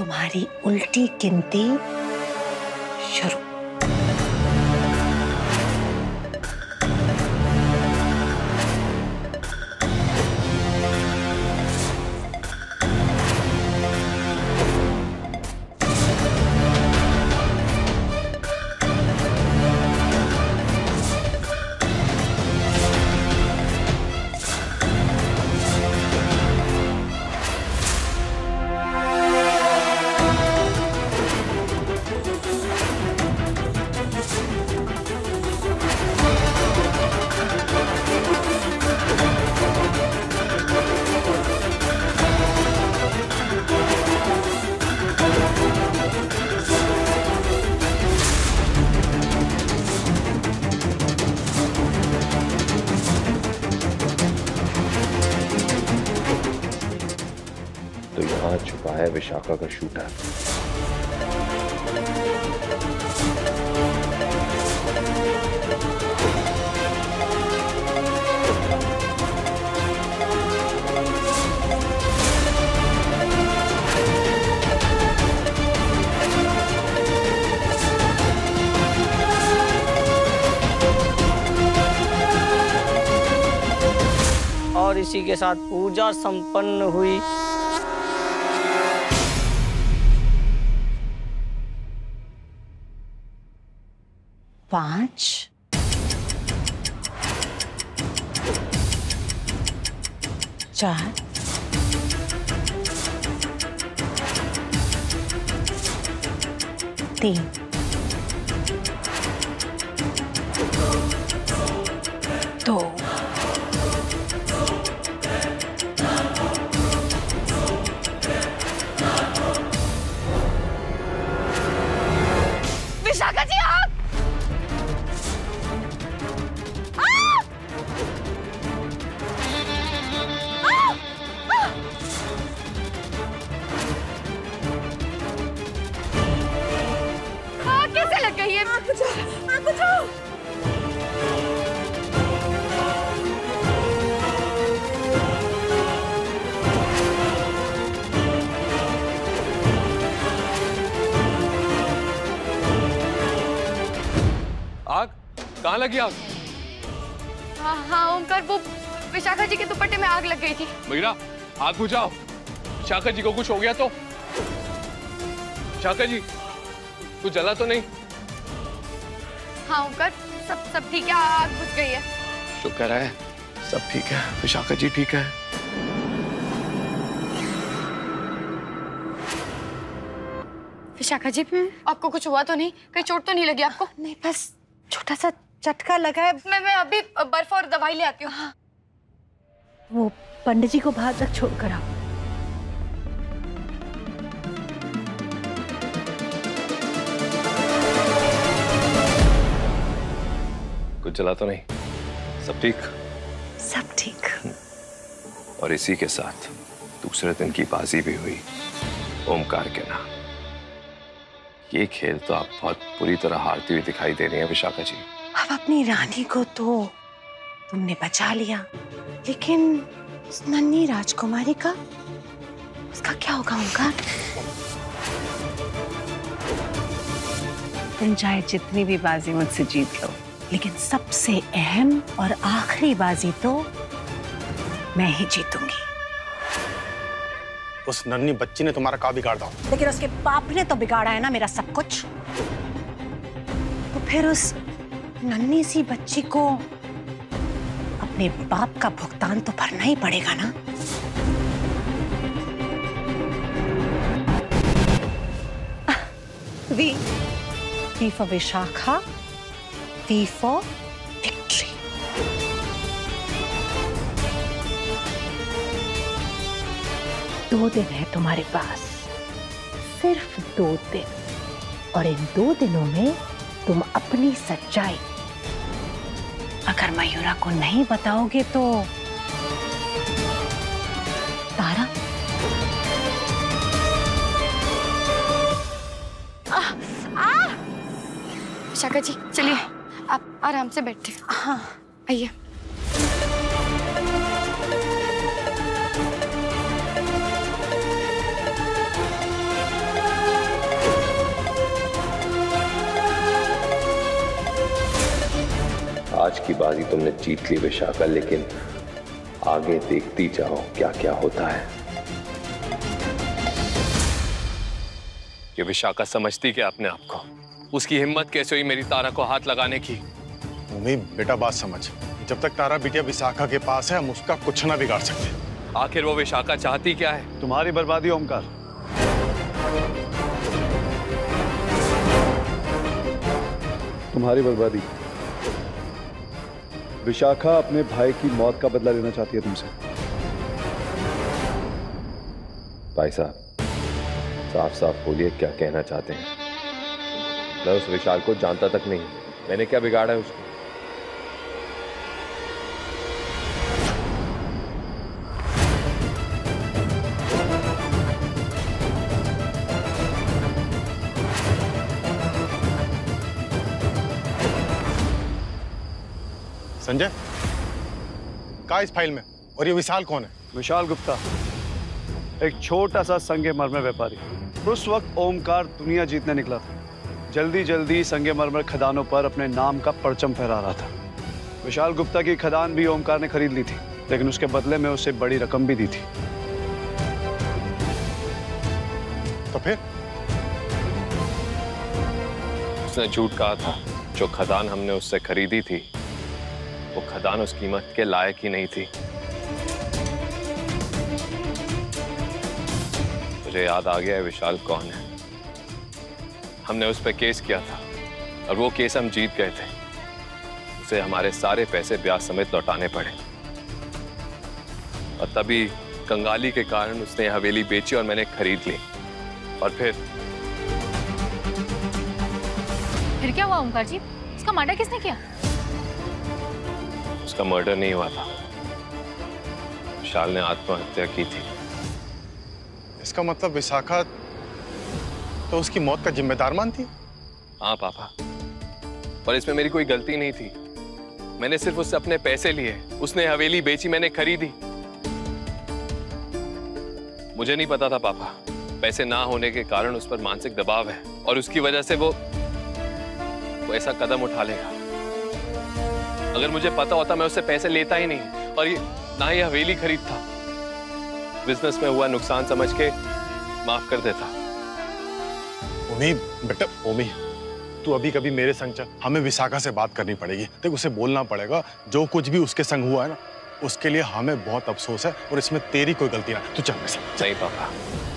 तुम्हारी उल्टी गिनती शुरू। तो यहाँ छुपा है विशाखा का शूटर। और इसी के साथ पूजा संपन्न हुई। पांच, चार, तीन, दो, विशाखा जी आप कैसे लग गई है? आग कहाँ लगी आग? हाँ ओंकार, वो विशाखा जी के दुपट्टे में आग लग गई थी। मीरा आग बुझाओ। विशाखा जी को कुछ हो गया तो? विशाखा जी कुछ जला तो नहीं? हाँ ओंकार, सब ठीक है, आग बुझ गई है। शुक्र है सब ठीक है, विशाखा जी ठीक है। विशाखा जी आपको कुछ हुआ तो नहीं? कहीं चोट तो नहीं लगी आपको? नहीं, बस छोटा सा झटका लगा है। मैं अभी बर्फ और दवाई ले आती हूँ। हाँ। वो पंडित जी को बाहर तक छोड़ कर आओ। कुछ जला तो नहीं? सब ठीक? सब ठीक। और इसी के साथ दूसरे दिन की बाजी भी हुई ओमकार के नाम। ये खेल तो आप बहुत बुरी तरह हारती हुई दिखाई दे रही हैं विशाखा जी। अब अपनी रानी को तो तुमने बचा लिया, लेकिन उस नन्ही राजकुमारी का, उसका क्या होगा ओंकार? तुम चाहे जितनी भी बाजी मुझसे जीत लो, लेकिन सबसे अहम और आखिरी बाजी तो मैं ही जीतूंगी। उस नन्ही बच्ची ने तुम्हारा का बिगाड़ दिया, लेकिन उसके बाप ने तो बिगाड़ा है ना मेरा सब कुछ। तो फिर उस नन्ही सी बच्ची को अपने बाप का भुगतान तो भरना ही पड़ेगा ना। V for Vishakha, V for victory। दो दिन है तुम्हारे पास, सिर्फ 2 दिन, और इन 2 दिनों में तुम अपनी सच्चाई अगर मयूरा को नहीं बताओगे तो तारा विशाखा जी चलिए, आप आराम से बैठे। हाँ आइए। आज की बाजी तुमने जीत ली विशाखा, लेकिन आगे देखती जाओ क्या क्या होता है। ये विशाखा समझती क्या अपने आप को? उसकी हिम्मत कैसे हुई मेरी तारा को हाथ लगाने की? उम्मीद बेटा बात समझ, जब तक तारा बिटिया विशाखा के पास है हम उसका कुछ ना बिगाड़ सकते। आखिर वो विशाखा चाहती क्या है? तुम्हारी बर्बादी ओमकार। तुम्हारी बर्बादी। विशाखा अपने भाई की मौत का बदला लेना चाहती है तुमसे। भाई साहब, साफ साफ बोलिए क्या कहना चाहते हैं? मैं उस विशाल को जानता तक नहीं, मैंने क्या बिगाड़ा है उसको? संजय, क्या इस फाइल में? और ये विशाल कौन है? विशाल गुप्ता, एक छोटा सा संगमरमर व्यापारी। उस वक्त ओमकार दुनिया जीतने निकला था। जल्दी जल्दी संगमरमर खदानों पर अपने नाम का परचम फहरा रहा था। विशाल गुप्ता की खदान भी ओमकार ने खरीद ली थी, लेकिन उसके बदले में उसे बड़ी रकम भी दी थी। तो फिर उसने झूठ कहा था। जो खदान हमने उससे खरीदी थी वो खदान उस कीमत के लायक ही नहीं थी। मुझे याद आ गया है विशाल कौन है। हमने उस पर केस किया था और वो केस हम जीत गए थे। उसे हमारे सारे पैसे ब्याज समेत लौटाने पड़े और तभी कंगाली के कारण उसने हवेली बेची और मैंने खरीद ली। और फिर क्या हुआ ओमकार जी? उसका मर्डर किसने किया? उसका मर्डर नहीं हुआ था, विशाल ने आत्महत्या की थी। इसका मतलब विशाखा तो उसकी मौत का जिम्मेदार मानती है? हाँ पापा, और इसमें मेरी कोई गलती नहीं थी। मैंने सिर्फ उससे अपने पैसे लिए। उसने हवेली बेची, मैंने खरीदी। मुझे नहीं पता था पापा, पैसे ना होने के कारण उस पर मानसिक दबाव है और उसकी वजह से वो ऐसा कदम उठा लेगा। अगर मुझे पता होता मैं उससे पैसे लेता ही नहीं और ये ना ही हवेली खरीदता। बिजनेस में हुआ नुकसान समझ के माफ कर देता। उम्मीद बेटा, उम्मीद तू अभी कभी मेरे संग चल, हमें विशाखा से बात करनी पड़ेगी। देख, उसे बोलना पड़ेगा जो कुछ भी उसके संग हुआ है ना, उसके लिए हमें बहुत अफसोस है और इसमें तेरी कोई गलती ना। तू चल मेरे साथ। नहीं पापा,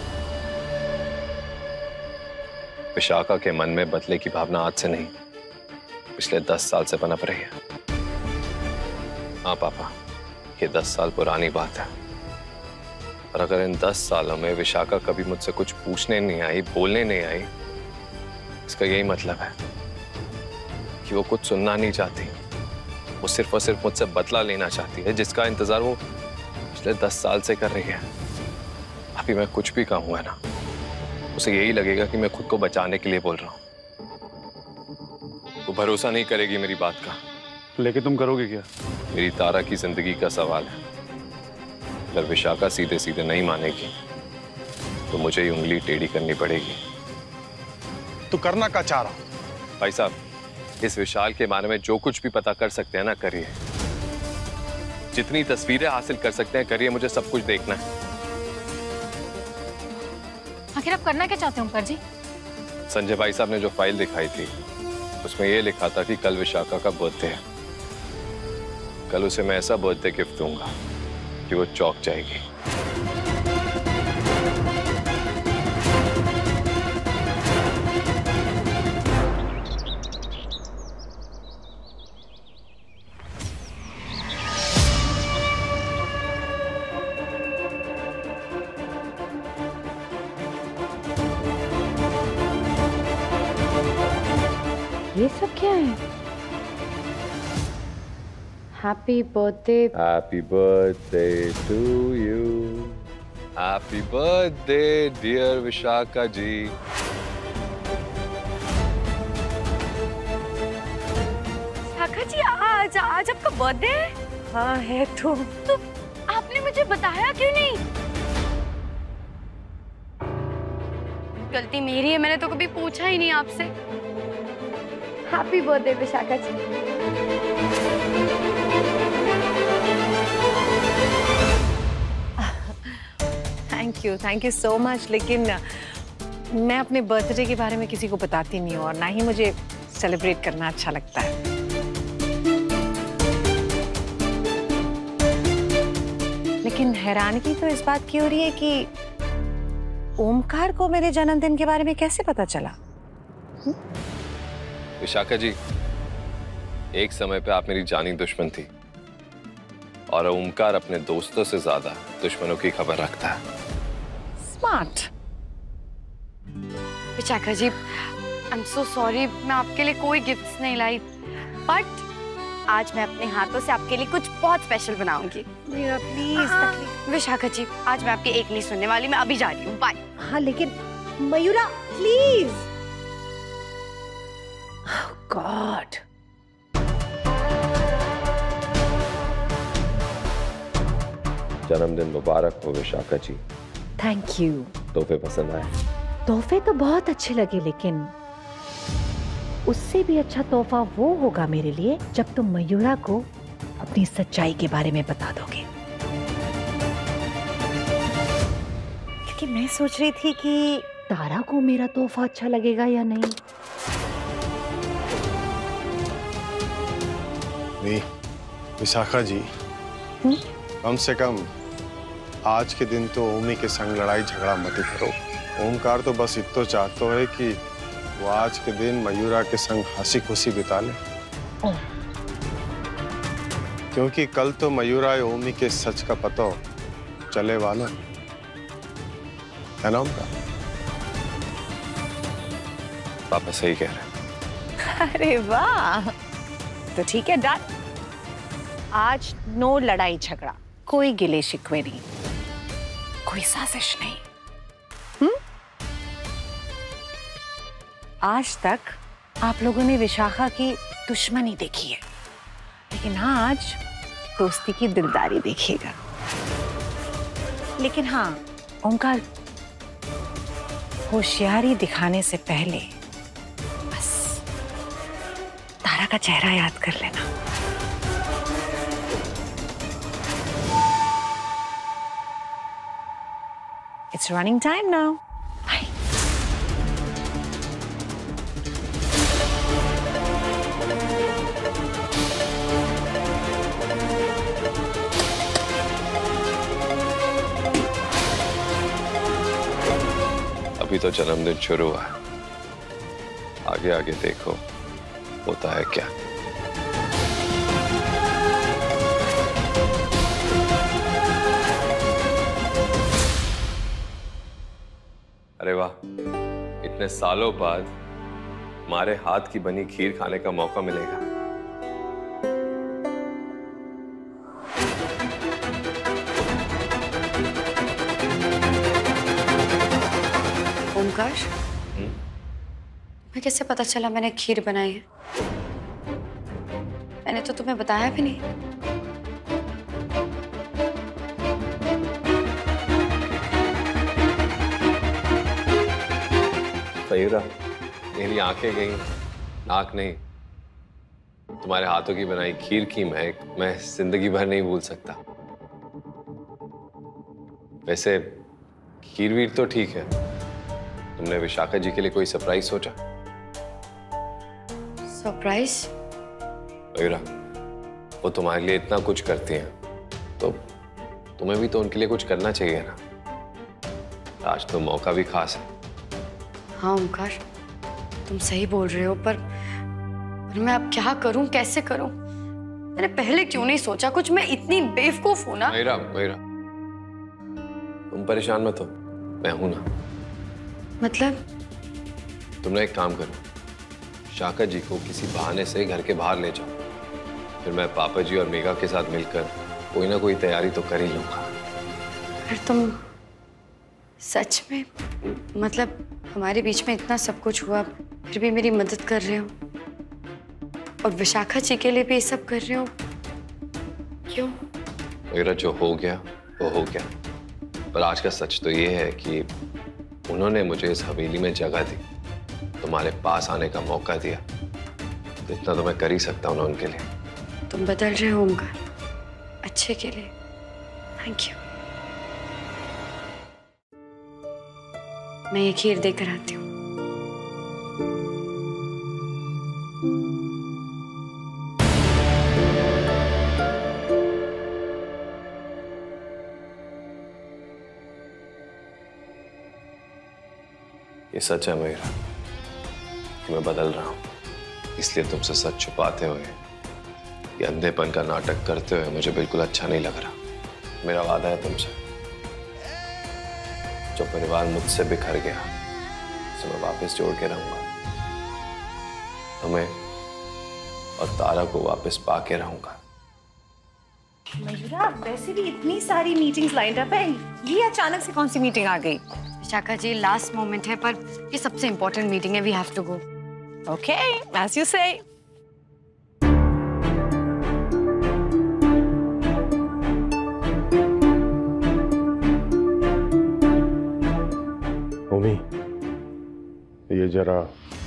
विशाखा के मन में बदले की भावना आज से नहीं, पिछले 10 साल से पनप रही है। हाँ पापा, ये 10 साल पुरानी बात है और अगर इन 10 सालों में विशाखा कभी मुझसे कुछ पूछने नहीं आई, बोलने नहीं आई, इसका यही मतलब है कि वो कुछ सुनना नहीं चाहती। वो सिर्फ और सिर्फ मुझसे बदला लेना चाहती है, जिसका इंतजार वो पिछले 10 साल से कर रही है। अभी मैं कुछ भी कहूँगा ना, उसे यही लगेगा कि मैं खुद को बचाने के लिए बोल रहा हूँ। वो भरोसा नहीं करेगी मेरी बात का। लेकिन तुम करोगे क्या? मेरी तारा की जिंदगी का सवाल है। अगर विशाखा सीधे सीधे नहीं मानेगी तो मुझे ही उंगली टेढ़ी करनी पड़ेगी। तू करना क्या चाह रहा? भाई साहब, इस विशाल के बारे में जो कुछ भी पता कर सकते हैं ना, करिए। जितनी तस्वीरें हासिल कर सकते हैं करिए, मुझे सब कुछ देखना है। आखिर आप करना क्या चाहते हो ओमकार जी? संजय भाई साहब ने जो फाइल दिखाई थी उसमें यह लिखा था कि कल विशाखा का बर्थडे है। कल उसे मैं ऐसा बर्थडे गिफ्ट दूंगा कि वो चौंक जाएगी। ये सब क्या है? Happy birthday. Happy birthday to you. Happy birthday dear Vishakha ji. Vishakha ji, आज आपका बर्थडे है? हाँ है तो आपने मुझे बताया क्यों नहीं? गलती मेरी है, मैंने तो कभी पूछा ही नहीं आपसे। Happy birthday Vishakha ji. Thank you so much. लेकिन मैं अपने बर्थडे के बारे में किसी को बताती नहीं हूँ और ना ही मुझे सेलिब्रेट करना अच्छा लगता है। लेकिन हैरानगी तो इस बात की हो रही है कि ओमकार को मेरे जन्मदिन के बारे में कैसे पता चला? विशाखा जी, एक समय पे आप मेरी जानी दुश्मन थी और ओमकार अपने दोस्तों से ज्यादा दुश्मनों की खबर रखता है। Smart. Vishakha ji, I am so sorry, मैं आपके लिए कोई गिफ्ट्स नहीं लाई, बट आज मैं अपने हाथों से आपके लिए कुछ बहुत स्पेशल बनाऊंगी। मेरा प्लीज। विशाखा जी, आज मैं आपकी एक नहीं सुनने वाली, मैं अभी जा रही हूँ, बाय। हाँ लेकिन मयूरा प्लीज। गॉड, जन्मदिन मुबारक हो विशाखा जी। Thank you. तोहफे पसंद आए? तोहफे तो बहुत अच्छे लगे, लेकिन उससे भी अच्छा तोहफा वो होगा मेरे लिए जब तुम मयूरा को अपनी सच्चाई के बारे में बता दोगे। क्योंकि मैं सोच रही थी कि तारा को मेरा तोहफा अच्छा लगेगा या नहीं। नहीं विशाखा जी, कम से कम आज के दिन तो ओमी के संग लड़ाई झगड़ा मत करो। ओमकार तो बस इतना चाहता है कि वो आज के दिन मयूरा के संग हंसी खुशी बिता ले, क्योंकि कल तो मयूरा ओमी के सच का पता चले वाला है ना ओमकार? पापा सही कह रहे हैं। अरे वाह, तो ठीक है, डन। आज नो लड़ाई झगड़ा, कोई गिले शिकवे नहीं, कोई साजिश नहीं। आज तक आप लोगों ने विशाखा की दुश्मनी देखी है, लेकिन आज दोस्ती की दिलदारी देखिएगा। लेकिन हाँ ओमकार, होशियारी दिखाने से पहले बस तारा का चेहरा याद कर लेना। It's running time now. Bye. अभी तो जन्मदिन शुरू हुआ है, आगे आगे देखो होता है क्या। अरे वाह, इतने सालों बाद हमारे हाथ की बनी खीर खाने का मौका मिलेगा। ओमकार, मैं कैसे पता चला मैंने खीर बनाई है? मैंने तो तुम्हें बताया भी नहीं। मयूरा, मेरी आंखें गई, नाक नहीं। तुम्हारे हाथों की बनाई खीर की महक मैं जिंदगी भर नहीं भूल सकता। वैसे खीर वीर तो ठीक है, तुमने विशाखा जी के लिए कोई सरप्राइज सोचा? सरप्राइज? मयूरा, वो तुम्हारे लिए इतना कुछ करती हैं, तो तुम्हें भी तो उनके लिए कुछ करना चाहिए ना। आज तो मौका भी खास है। हाँ ओमकार, तुम सही बोल रहे हो, पर मैं अब क्या करूं, कैसे करूं? मैंने पहले क्यों नहीं सोचा कुछ? मैं इतनी बेवकूफ हूं ना। मयूरा, तुम परेशान मत हो, मैं हूं ना। मतलब? तुमने एक काम करो, शाका जी को किसी बहाने से घर के बाहर ले जाओ, फिर मैं पापा जी और मेघा के साथ मिलकर कोई ना कोई तैयारी तो कर ही लूंगा। फिर तुम सच में, मतलब हमारे बीच में इतना सब कुछ हुआ, फिर भी मेरी मदद कर रहे हो और विशाखा जी के लिए भी ये सब कर रहे हो? क्यों? मेरा जो हो गया वो हो गया, पर आज का सच तो ये है कि उन्होंने मुझे इस हवेली में जगह दी, तुम्हारे पास आने का मौका दिया, तो इतना तो मैं कर ही सकता हूँ ना उनके लिए। तुम बदल रहे हो ओमकार, अच्छे के लिए। Thank you. मैं ये खीर देकर आती हूँ। ये सच है मेरा कि मैं बदल रहा हूं, इसलिए तुमसे सच छुपाते हुए, ये अंधेपन का नाटक करते हुए मुझे बिल्कुल अच्छा नहीं लग रहा। मेरा वादा है तुमसे, जो परिवार मुझसे बिखर गया उसे मैं वापस जोड़ के रहूंगा। तुम्हें और तारा को वापस पाके रहूंगा। मयूरा, वैसे भी इतनी सारी मीटिंग्स लाइंड अप है, ये अचानक से कौन सी मीटिंग आ गई? विशाखा जी, लास्ट मोमेंट है पर ये सबसे इम्पोर्टेंट मीटिंग है। We have to go. Okay, as you say. Omi, ये जरा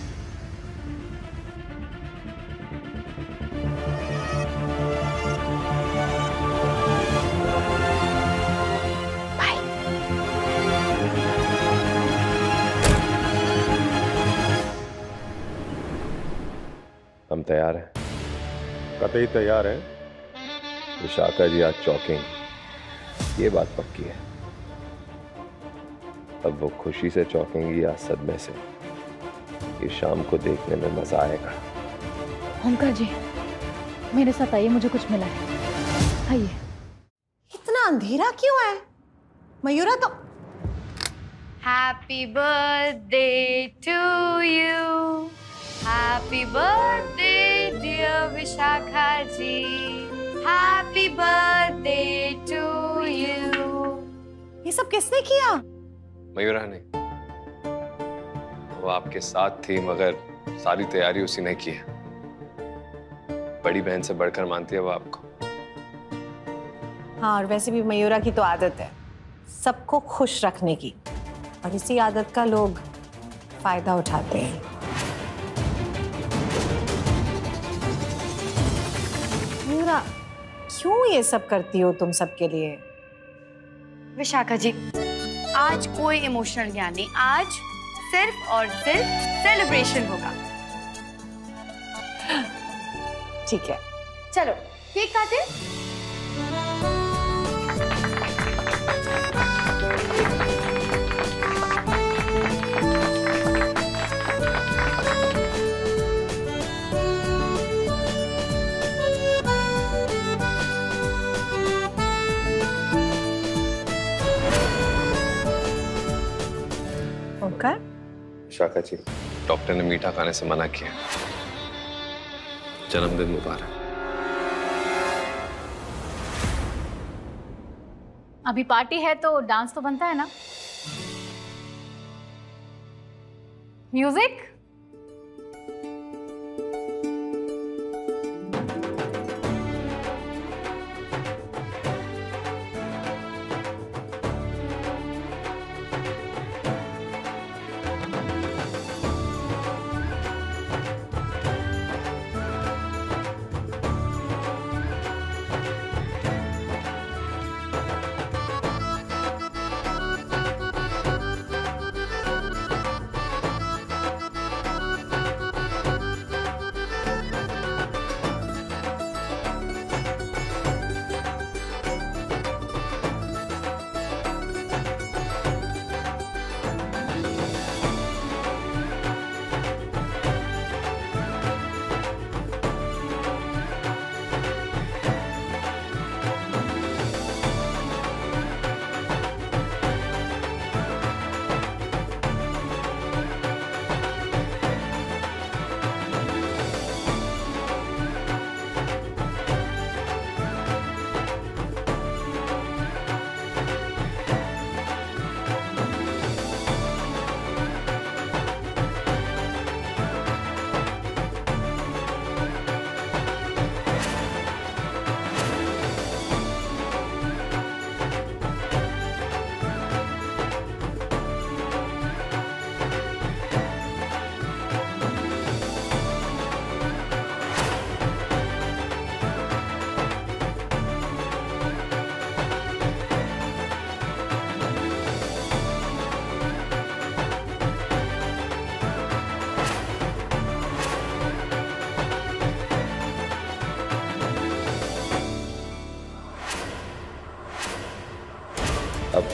हम तैयार हैं। कतई तैयार है। विशाखा जी आज चौंकेंगी, ये बात पक्की है। अब वो खुशी से चौंकेंगी या सदमे से, ये शाम को देखने में मजा आएगा। ओमकार जी, मेरे साथ आइए, मुझे कुछ मिला है। आइए। इतना अंधेरा क्यों है? मयूरा तो happy birthday to you, happy birthday dear Vishakha ji, happy birthday to you. ये सब किसने किया? मयूरा ने, वो आपके साथ थी मगर सारी तैयारी उसी ने की है। बड़ी बहन से बढ़कर मानती है वो आपको। हाँ, और वैसे भी मयूरा की तो आदत है सबको खुश रखने की, और इसी आदत का लोग फायदा उठाते हैं। मयूरा, क्यों ये सब करती हो तुम सबके लिए? विशाखा जी, आज कोई इमोशनल ज्ञान नहीं, आज सिर्फ और सिर्फ सेलिब्रेशन होगा। ठीक है, चलो केक काटे। ओमकार, विशाखा जी, डॉक्टर ने मीठा खाने से मना किया। जन्मदिन मुबारक। अभी पार्टी है तो डांस तो बनता है ना। म्यूजिक।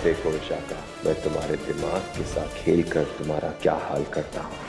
देखो विशाखा, मैं तुम्हारे दिमाग के साथ खेल कर तुम्हारा क्या हाल करता हूँ।